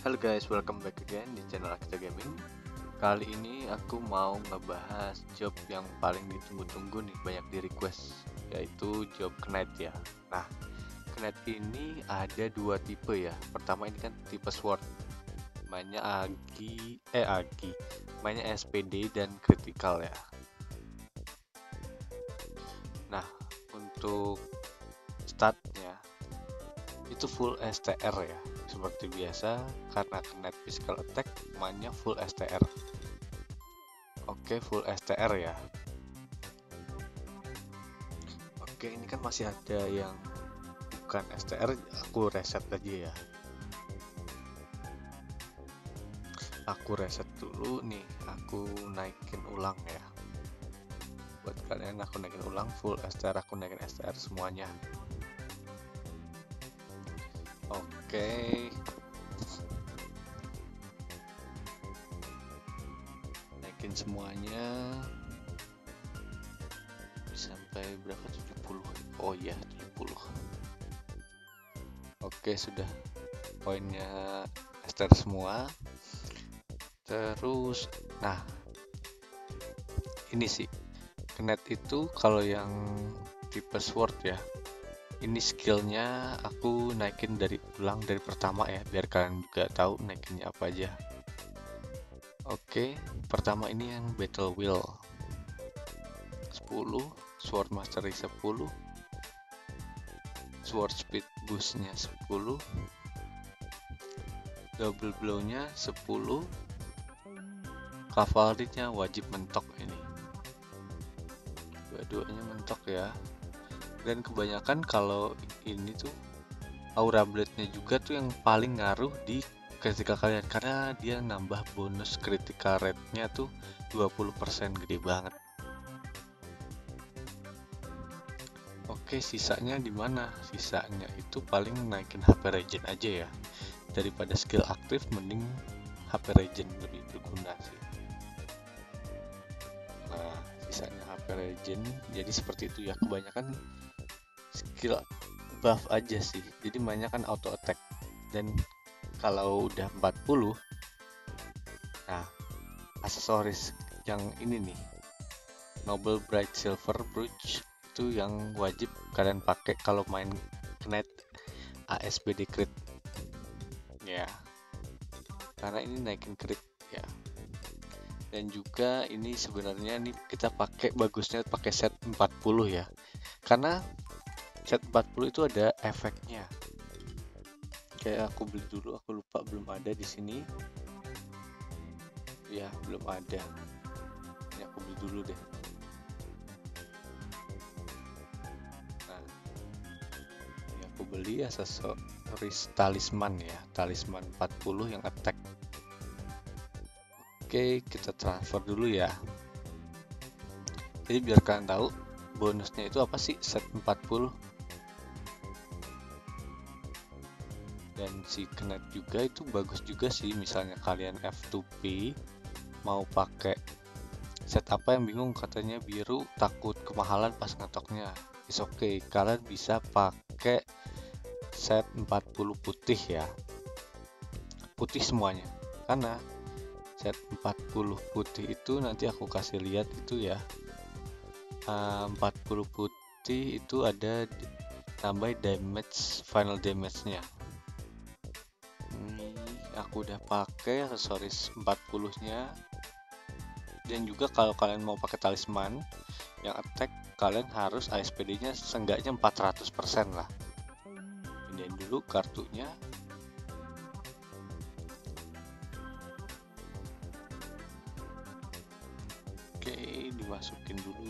Halo guys, welcome back again di channel Akita Gaming. Kali ini aku mau ngebahas job yang paling ditunggu-tunggu nih, banyak di request, yaitu job Knight ya. Nah, Knight ini ada dua tipe ya. Pertama ini kan tipe Sword, mainnya mainnya SPD dan Critical ya. Nah, untuk statnya itu full STR ya, seperti biasa karena Knight physical attack mainnya full STR. Oke, full STR ya. Oke, ini kan masih ada yang bukan STR, aku reset aja ya. Aku reset dulu nih, aku naikin ulang ya. Buat kalian aku naikin ulang full STR, aku naikin STR semuanya. Oke. Naikin semuanya sampai berapa? 70. Oh iya, 70. Oke, sudah. Poinnya STR semua. Terus, nah, ini sih Knight itu kalau yang tipe Sword ya, ini skillnya aku naikin dari ulang dari pertama ya, biar kalian juga tahu naikinnya apa aja. Oke, pertama ini yang Battle Wheel 10, Sword Mastery 10, Sword Speed Boostnya 10, Double Blow-nya 10, Cavalry-nya wajib mentok ini. Dua-duanya mentok ya. Dan kebanyakan kalau ini tuh Aura Blade-nya juga tuh yang paling ngaruh di critical kalian, karena dia nambah bonus critical rate-nya tuh 20%, gede banget. Oke, sisanya di mana? Sisanya itu paling naikin HP regen aja ya. Daripada skill aktif mending HP regen lebih berguna sih. Nah, sisanya HP regen jadi seperti itu ya. Kebanyakan skill buff aja sih. Jadi banyak kan auto attack. Dan kalau udah 40, nah aksesoris yang ini nih, Noble Bright Silver Brooch, itu yang wajib kalian pakai kalau main Knight ASBD crit ya, karena ini naikin crit ya. Dan juga ini sebenarnya nih kita pakai, bagusnya pakai set 40 ya, karena set 40 itu ada efeknya. Kayak aku beli dulu, aku lupa belum ada di sini ya, belum ada. Ini aku beli dulu deh. Nah, ini aku beli aksesoris talisman ya, talisman 40 yang attack. Oke, kita transfer dulu ya. Jadi biar kalian tahu bonusnya itu apa sih set 40. Dan si Knight juga itu bagus juga sih, misalnya kalian F2P mau pakai set apa yang bingung, katanya biru takut kemahalan pas ngetoknya, is okay, kalian bisa pakai set 40 putih ya, putih semuanya. Karena set 40 putih itu nanti aku kasih lihat itu ya, 40 putih itu ada tambah damage, final damage-nya. Ini aku udah pakai aksesoris 40-nya. Dan juga kalau kalian mau pakai talisman yang attack, kalian harus ASPD-nya seenggaknya 400% lah. Pindahin dulu kartunya. Oke, dimasukin dulu.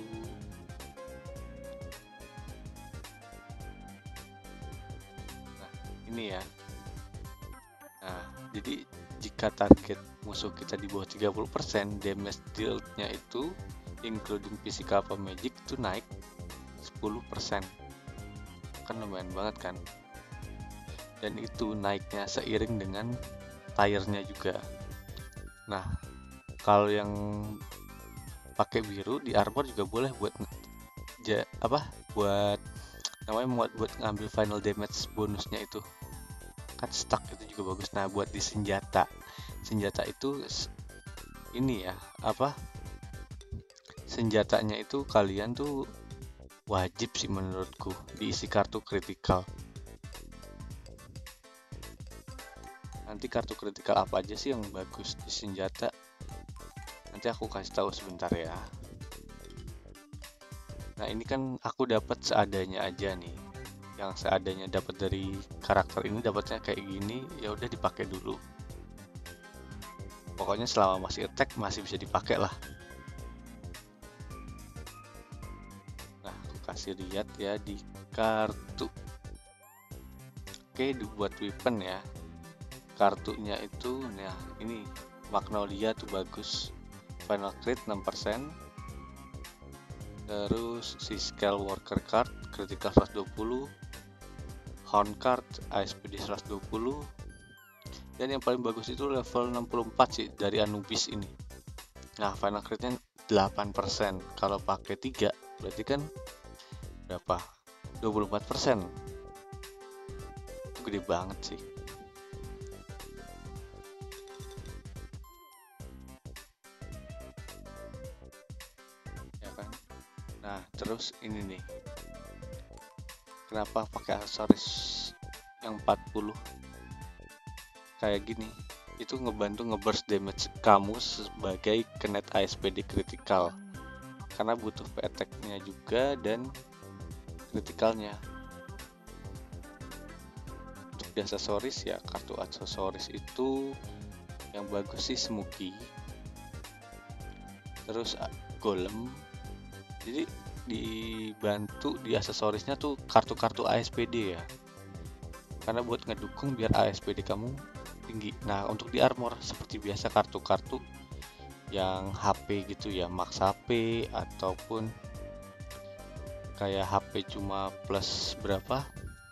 Nah, ini ya. Nah, jadi jika target musuh kita di bawah 30%, damage dealt-nya itu including physical apa magic itu naik 10%. Kan lumayan banget kan? Dan itu naiknya seiring dengan tire-nya juga. Nah, kalau yang pakai biru di armor juga boleh buat buat namanya buat ngambil final damage bonusnya itu. kan stuck itu juga bagus. Nah buat di senjata itu ini ya apa, senjatanya itu kalian tuh wajib sih menurutku diisi kartu kritikal. Nanti kartu kritikal apa aja sih yang bagus di senjata, nanti aku kasih tahu sebentar ya. Nah ini kan aku dapat seadanya aja nih, yang seadanya dapat dari karakter ini, dapatnya kayak gini, ya udah dipakai dulu. Pokoknya selama masih attack masih bisa dipakai lah. Nah aku kasih lihat ya di kartu. Oke, dibuat weapon ya. Kartunya itu, nah ini Magnolia tuh bagus. Final crit 6%. Terus si Scale Worker card, critical 120. Horn card, ASPD 120. Dan yang paling bagus itu level 64 sih dari Anubis ini. Nah, final critnya 8%. Kalau pakai 3, berarti kan berapa? 24%. Itu gede banget sih. Ya kan? Nah, terus ini nih. Kenapa pakai aksesoris yang 40? Kayak gini, itu ngebantu ngeburst damage kamu sebagai kenet ASPD kritikal, karena butuh attack-nya juga dan kritikalnya. Untuk di aksesoris ya, kartu aksesoris itu yang bagus sih Smoky, terus Golem. Jadi dibantu di aksesorisnya tuh kartu-kartu ASPD ya, karena buat ngedukung biar ASPD kamu tinggi. Nah untuk di armor seperti biasa kartu-kartu yang HP gitu ya, max HP ataupun kayak HP cuma plus berapa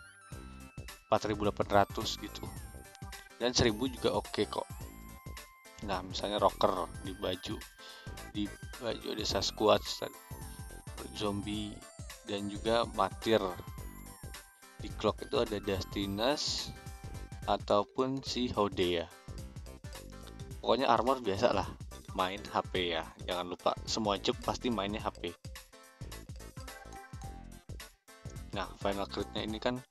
4800 gitu, dan 1000 juga oke kok. Nah misalnya rocker di baju ada Sasquatch, zombie, dan juga matir. Di clock itu ada Dustinus ataupun si Hode ya. Pokoknya armor biasa lah, main HP ya, jangan lupa semua job pasti mainnya HP. Nah final critnya ini kan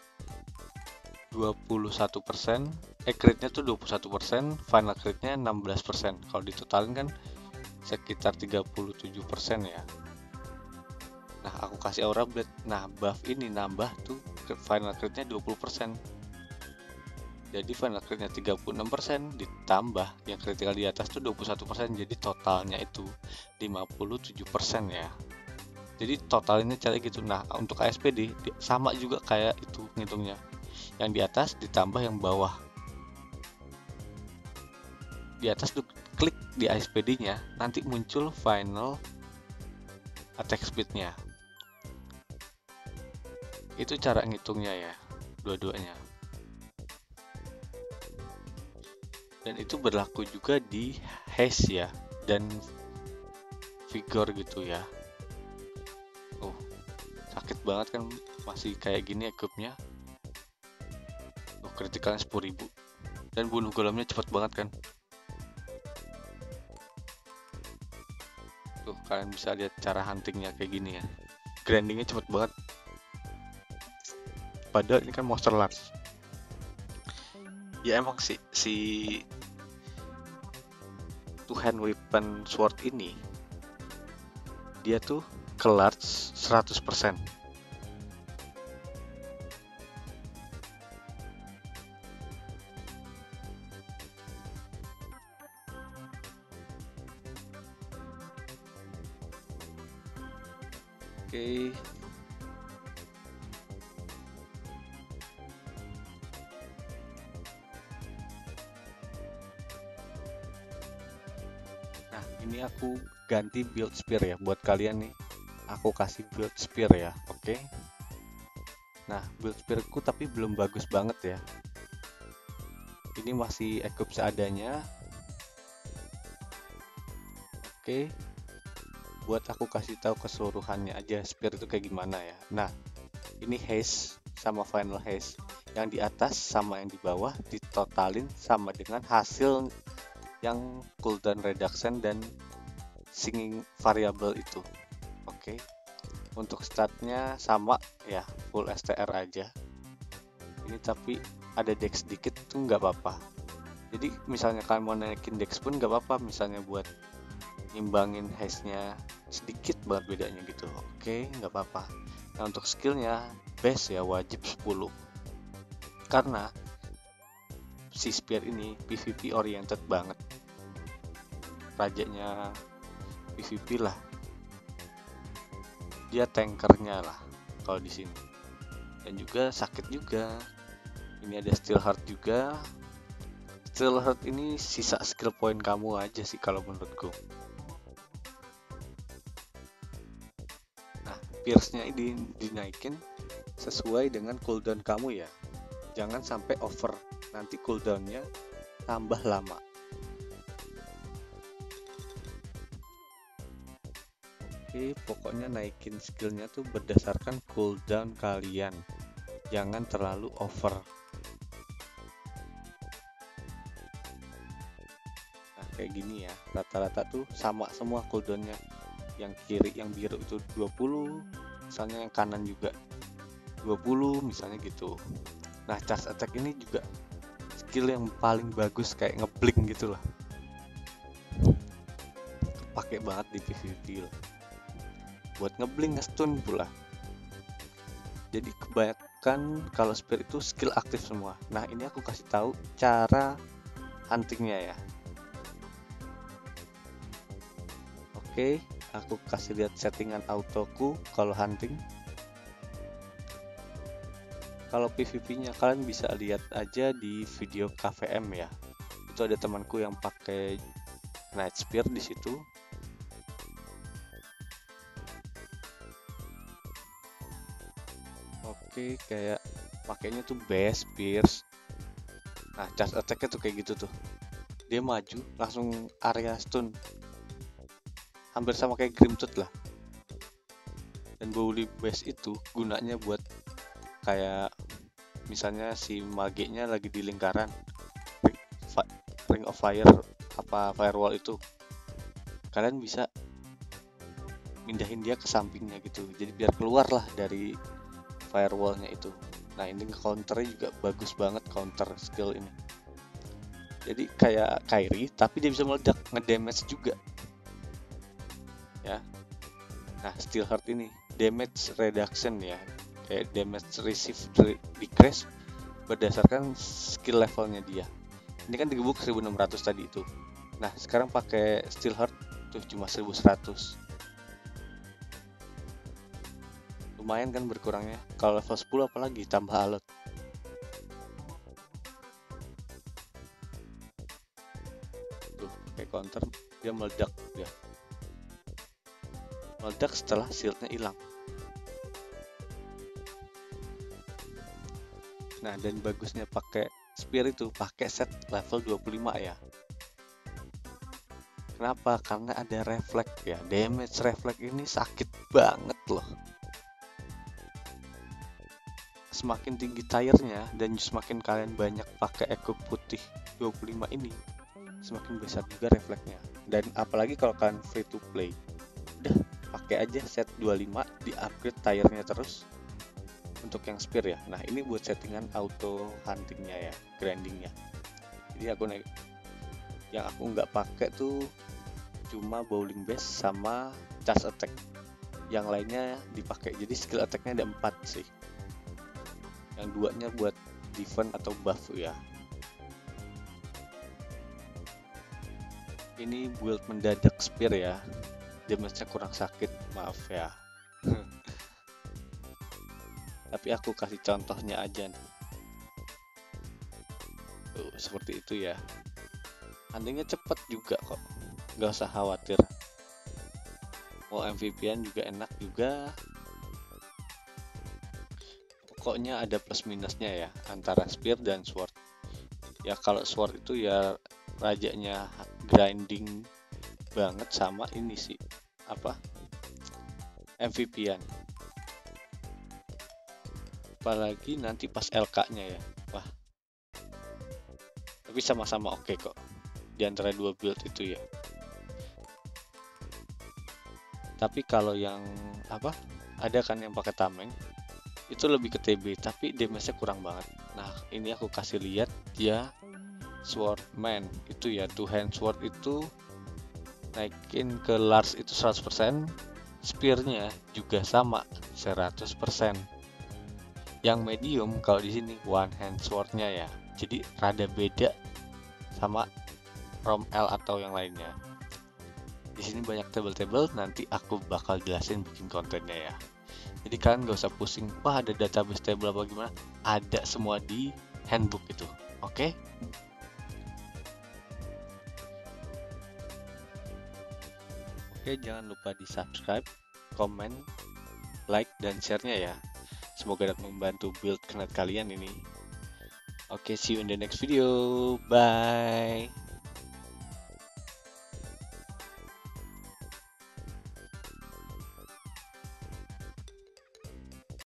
21%, critnya tuh 21%, final critnya 16%. Kalau ditotalin kan sekitar 37% ya. Nah aku kasih aura blade. Nah buff ini nambah tuh final critnya 20%. Jadi final critnya 36% ditambah yang critical di atas tuh 21%, jadi totalnya itu 57% ya. Jadi totalnya cara gitu. Nah untuk ASPD sama juga kayak itu ngitungnya, yang di atas ditambah yang bawah. Di atas tuh klik di ASPD nya, nanti muncul final attack speed nya. Itu cara ngitungnya ya, dua-duanya. Dan itu berlaku juga di haste ya, dan vigor gitu ya. Oh sakit banget kan, masih kayak gini equipnya. Oh kritikalnya 10.000, dan bunuh golemnya cepet banget kan. Tuh kalian bisa lihat cara huntingnya kayak gini ya, grindingnya cepet banget, padahal ini kan monster large. Ya emang sih si two hand weapon sword ini dia tuh ke large 100%. Oke. Nah, ini aku ganti build spear ya buat kalian nih. Aku kasih build spear ya, oke. Nah, build spearku tapi belum bagus banget ya. Ini masih equip seadanya. Oke. Buat aku kasih tahu keseluruhannya aja spear itu kayak gimana ya. Nah, ini haste sama final haste. yang di atas sama yang di bawah ditotalin sama dengan hasil yang cooldown reduction dan singing variable itu. Oke. Untuk statnya sama ya, full STR aja. Ini tapi ada dex sedikit tuh nggak apa-apa. Jadi misalnya kalian mau naikin dex pun nggak apa-apa, misalnya buat ngimbangin haze-nya sedikit banget bedanya gitu. Oke, nggak apa-apa. Nah, untuk skillnya base ya wajib 10. Karena si Spear ini PvP oriented banget. Rajanya PvP lah. Dia tankernya lah kalau di sini. Dan juga sakit juga. Ini ada Steel Heart juga. Steel Heart ini sisa skill point kamu aja sih kalau menurutku. Nah, pierce-nya ini dinaikin sesuai dengan cooldown kamu ya. Jangan sampai over, nanti cooldownnya tambah lama. Oke, pokoknya naikin skillnya tuh berdasarkan cooldown kalian. Jangan terlalu over. Nah, kayak gini ya, rata-rata tuh sama semua cooldownnya. Yang kiri, yang biru itu 20, misalnya yang kanan juga 20, misalnya gitu. Nah, charge attack ini juga skill yang paling bagus, kayak ngeblink gitu lah. Pakai banget di PvP lah. Buat ngeblink, nge-stun pula. Jadi kebanyakan kalau Spear itu skill aktif semua. Nah, ini aku kasih tahu cara huntingnya ya. Oke, aku kasih lihat settingan autoku kalau hunting. Kalau PvP-nya kalian bisa lihat aja di video KVM ya. Itu ada temanku yang pakai Night Spear di situ. Oke, kayak pakainya tuh base, pierce. Nah, charge attack-nya tuh kayak gitu tuh. Dia maju langsung area stun. Hampir sama kayak Grimtooth lah. Dan Bowly Base itu gunanya buat kayak misalnya si magenya lagi di lingkaran Ring of Fire apa firewall itu, kalian bisa mindahin dia ke sampingnya gitu, jadi biar keluar lah dari firewallnya itu. Nah, ini counternya juga bagus banget, counter skill ini. Jadi kayak Kairi tapi dia bisa meledak, ngedamage juga ya. Nah, Steel Heart ini damage reduction ya, kayak damage receive decrease berdasarkan skill levelnya dia. Ini kan digebuk 1600 tadi itu. Nah, sekarang pakai Steel Heart tuh cuma 1100. Lumayan kan berkurangnya. Kalau level 10 apalagi tambah alot. Tuh, kayak counter dia meledak ya. Meledak setelah shieldnya hilang. Nah, dan bagusnya pakai Spear itu pakai set level 25 ya. Kenapa? Karena ada refleks ya. Damage refleks ini sakit banget loh. Semakin tinggi tire-nya dan semakin kalian banyak pakai eco putih 25 ini, semakin besar juga refleksnya. Dan apalagi kalau kalian free to play, udah pakai aja set 25, di upgrade tire-nya terus. Untuk yang Spear ya. Nah, ini buat settingan auto huntingnya ya, grindingnya. Jadi aku naik, yang aku nggak pakai tuh cuma bowling base sama charge attack. Yang lainnya dipakai. Jadi skill attack-nya ada 4 sih. Yang duanya buat defense atau buff ya. Ini build mendadak Spear ya. Damage-nya kurang sakit, maaf ya. Tapi aku kasih contohnya aja nih. Tuh, seperti itu ya. Huntingnya cepet juga kok, nggak usah khawatir. Mau MVP-an juga enak juga. Pokoknya ada plus minusnya ya antara Spear dan Sword. Ya kalau Sword itu ya rajanya grinding banget, sama ini sih apa MVP-an. apalagi nanti pas LK-nya ya. Wah, tapi sama-sama oke kok di antara dua build itu ya. Tapi kalau yang apa? Ada kan yang pakai tameng itu lebih ke TB tapi damage-nya kurang banget. Nah, ini aku kasih lihat dia Swordman itu ya, two hand sword itu naikin ke large itu 100%, spear-nya juga sama 100%. Yang medium kalau di sini one hand sword-nya ya. Jadi rada beda sama Rom L atau yang lainnya. Di sini banyak table-table, nanti aku bakal jelasin bikin kontennya ya. Jadi kalian gak usah pusing, wah ada database table apa gimana, ada semua di handbook itu. Oke? Oke, jangan lupa di subscribe, komen, like, dan share-nya ya. Semoga dapat membantu build Knight kalian ini. Oke, see you in the next video. Bye.